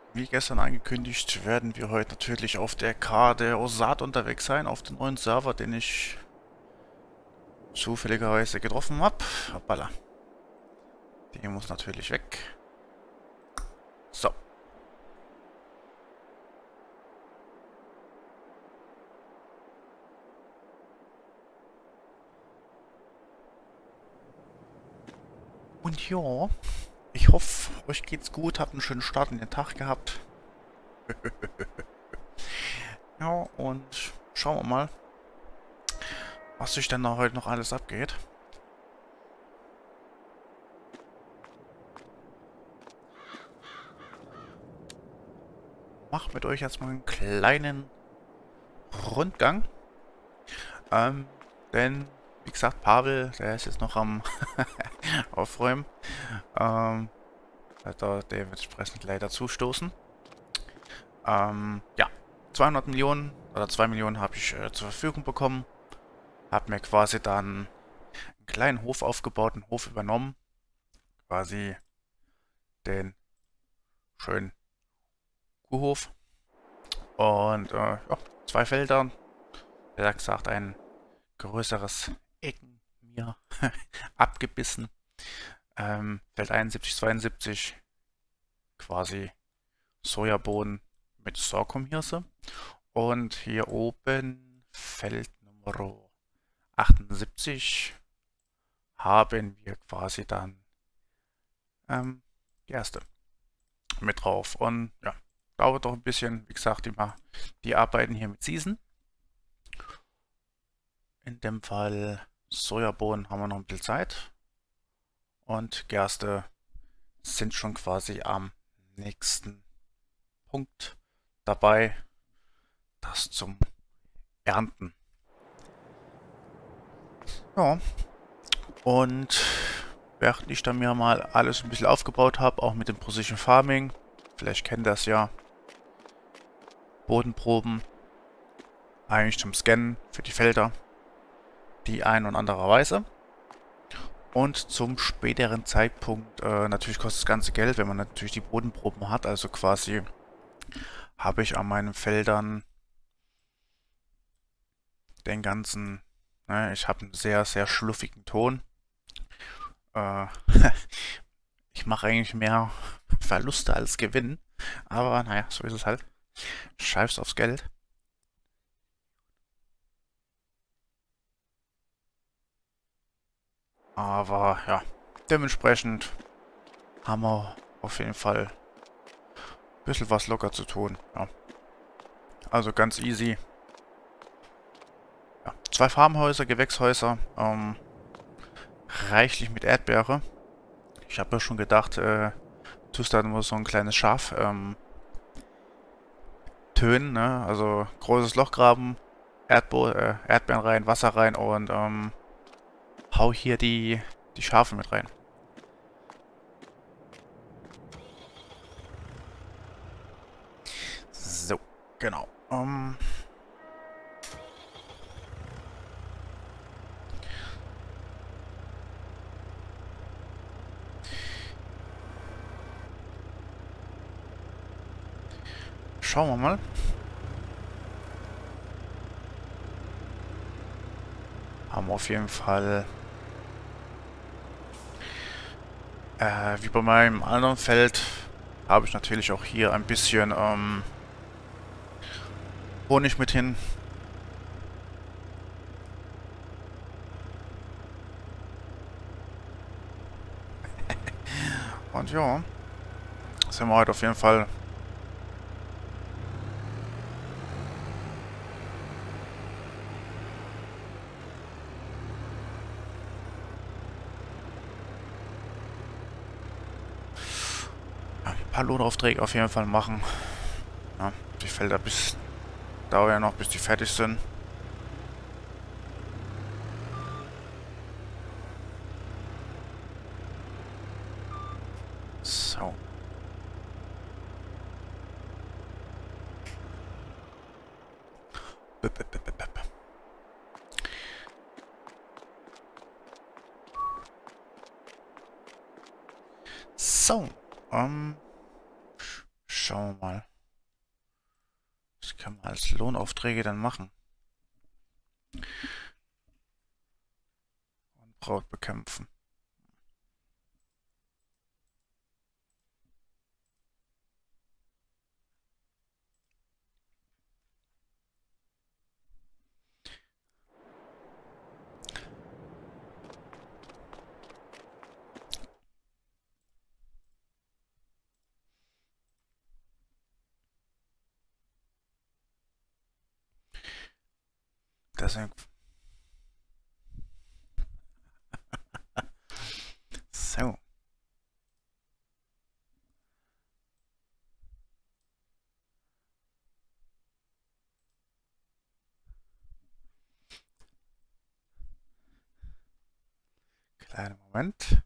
Wie gestern angekündigt, werden wir heute natürlich auf der Karte Osat unterwegs sein, auf dem neuen Server, den ich zufälligerweise getroffen habe. Hoppala. Die muss natürlich weg. So. Und ja, ich hoffe, euch geht's gut, habt einen schönen Start in den Tag gehabt. Ja, und schauen wir mal, was sich denn da heute noch alles abgeht. Mach mit euch jetzt mal einen kleinen Rundgang. Ähm, denn, wie gesagt, Pavel, der ist jetzt noch am Aufräumen. Ähm, Wird da dementsprechend leider zustoßen. Ja, 200 Millionen oder 2 Millionen habe ich zur Verfügung bekommen. Habe mir quasi dann einen kleinen Hof aufgebaut, einen Hof übernommen. Quasi den schönen Kuhhof. Und ja, zwei Felder. Wie gesagt, ein größeres Ecken mir abgebissen. Feld 71, 72 quasi Sojabohnen mit Sorghumhirse. Und hier oben Feld Nummer 78 haben wir quasi dann Gerste mit drauf. Und ja, dauert doch ein bisschen. Wie gesagt, die arbeiten hier mit Season. In dem Fall Sojabohnen haben wir noch ein bisschen Zeit. Und Gerste sind schon quasi am nächsten Punkt dabei, das zum Ernten. Ja, und während ich dann mir mal alles ein bisschen aufgebaut habe, auch mit dem Precision Farming, vielleicht kennt ihr das ja, Bodenproben, eigentlich zum Scannen für die Felder, die ein und andere Weise. Und zum späteren Zeitpunkt, natürlich kostet das ganze Geld, wenn man natürlich die Bodenproben hat, also quasi habe ich an meinen Feldern den ganzen, ne, ich habe einen sehr, sehr schluffigen Ton. Äh, Ich mache eigentlich mehr Verluste als Gewinn. Aber naja, so ist es halt. Scheiß aufs Geld. Aber ja, dementsprechend haben wir auf jeden Fall ein bisschen was locker zu tun. Ja, also ganz easy. Ja, zwei Farmhäuser, Gewächshäuser, reichlich mit Erdbeere. Ich habe ja schon gedacht, tust da nur so ein kleines Schaf tönen, ne? Also großes Loch graben, Erdbeeren rein, Wasser rein und hau hier die Schafe mit rein. So, genau. Schauen wir mal. Haben wir auf jeden Fall, wie bei meinem anderen Feld, habe ich natürlich auch hier ein bisschen Honig mit hin. Und ja, sind wir heute auf jeden Fall ein paar Lohnaufträge auf jeden Fall machen. Ja, die Felder dauern ja noch, bis die fertig sind. So. Bip, bip, bip, bip. So. Ähm, Schauen wir mal. Das kann man als Lohnaufträge dann machen. Unkraut bekämpfen. Deswegen. So. Kleinen Moment.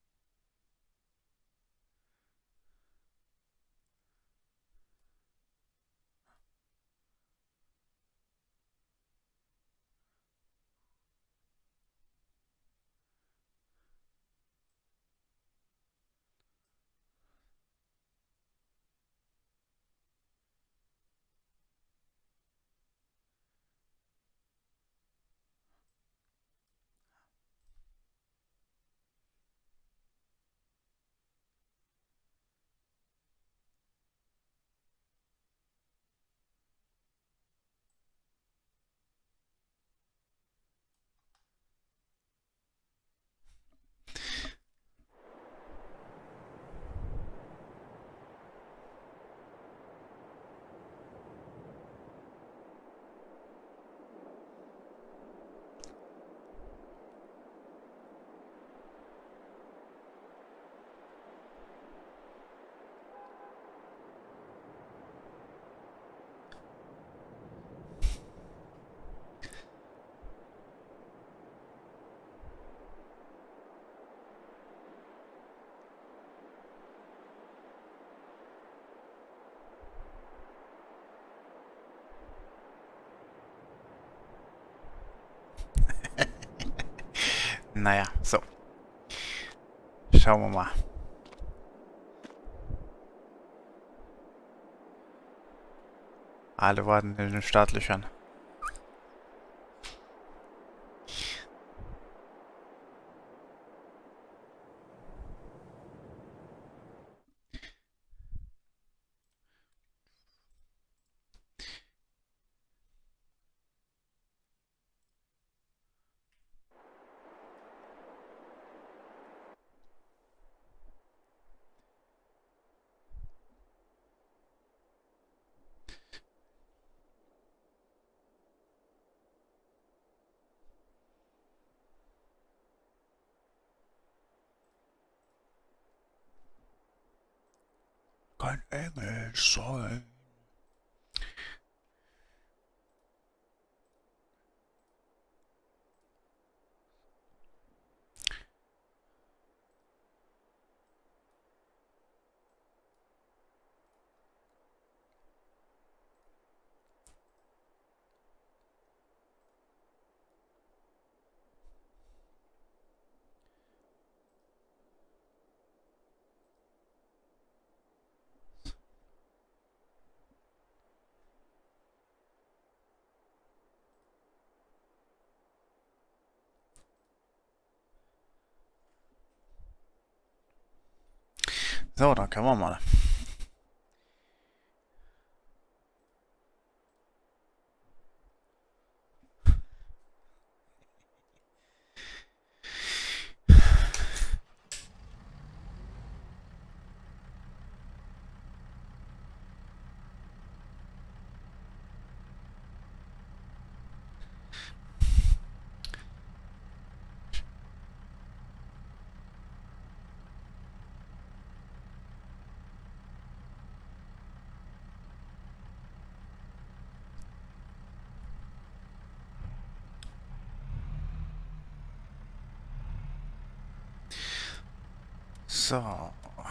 Naja, so. Schauen wir mal. Alle warten in den Startlöchern. Kein Engel sein. So, dann können wir mal. So.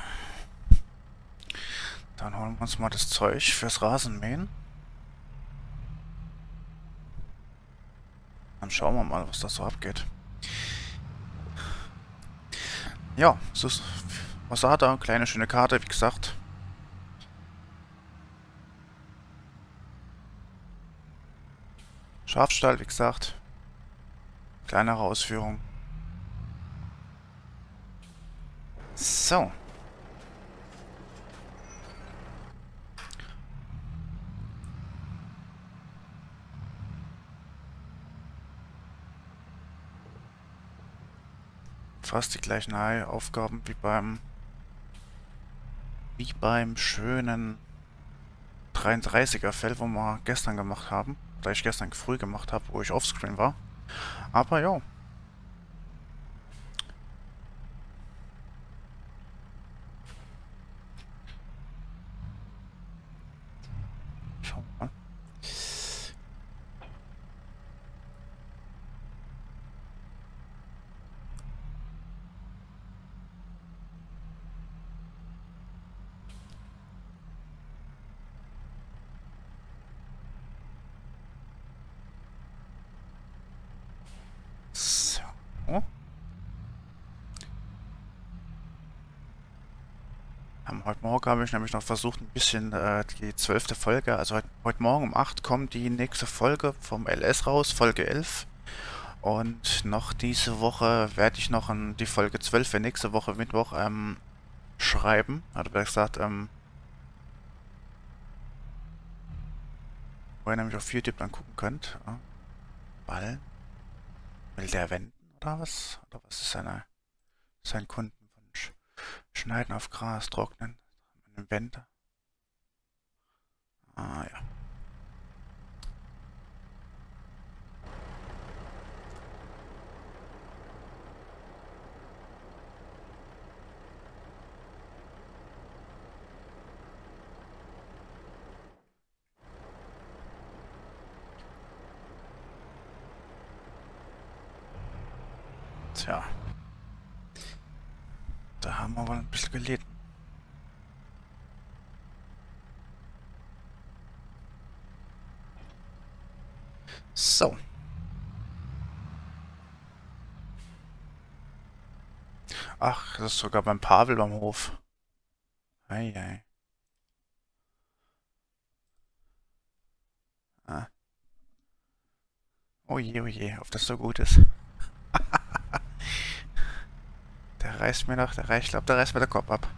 Dann holen wir uns mal das Zeug fürs Rasenmähen. Dann schauen wir mal, was da so abgeht. Ja, so ist was hat er? Kleine schöne Karte, wie gesagt. Schafstall, wie gesagt. Kleinere Ausführung. So. Fast die gleichen Aufgaben wie beim schönen 33er Feld, wo wir gestern gemacht haben. Da ich gestern früh gemacht habe, wo ich offscreen war. Aber ja. Schau mal. So. Heute Morgen habe ich nämlich noch versucht, ein bisschen die 12. Folge, also heute Morgen um 8 kommt die nächste Folge vom LS raus, Folge 11. Und noch diese Woche werde ich noch die Folge 12 für nächste Woche Mittwoch schreiben. Also besser gesagt, wo ihr nämlich auf YouTube dann gucken könnt. Ballen. Will der wenden oder was? Oder was ist sein Kundenwunsch? Schneiden auf Gras, trocknen. Eine Wende. Ah ja. Tja. Da haben wir wohl ein bisschen gelitten. So. Ach, das ist sogar beim Pavel am Hof. Eieiei. Ah. Oh je, ob das so gut ist. Ich glaube, der reißt mir der Kopf ab.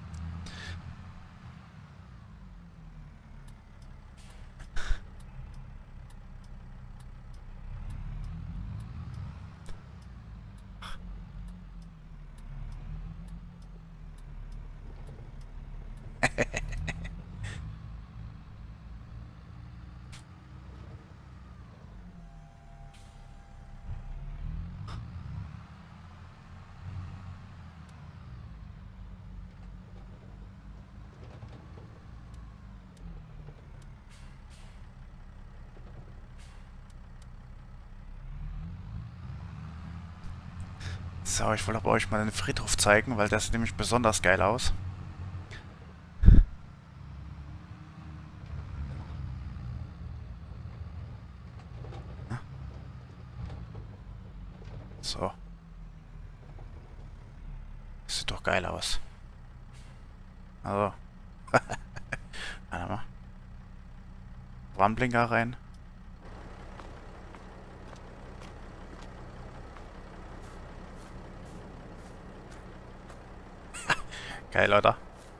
So, ich wollte aber euch mal den Friedhof zeigen, weil der sieht nämlich besonders geil aus. So. Das sieht doch geil aus. Also. Warte mal. Warnblinker rein. Geil, oder?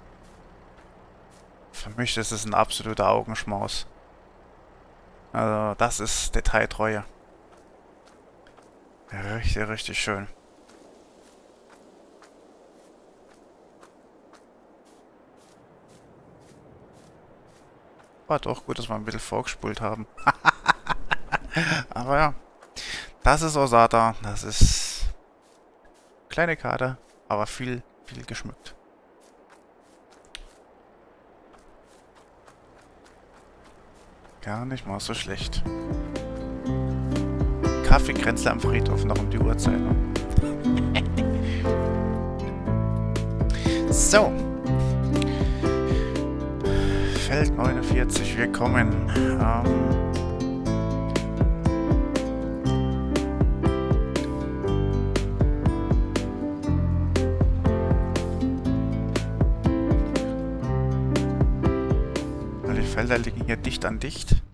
Für mich ist es ein absoluter Augenschmaus. Also, das ist Detailtreue. Richtig, richtig schön. War doch gut, dass wir ein bisschen vorgespult haben. Aber ja, das ist Osada. Das ist kleine Karte, aber viel geschmückt. Gar nicht mal so schlecht. Kaffeekränzle am Friedhof, noch um die Uhrzeit. So. Feld 49, wir kommen. Die Felder liegen hier dicht an dicht.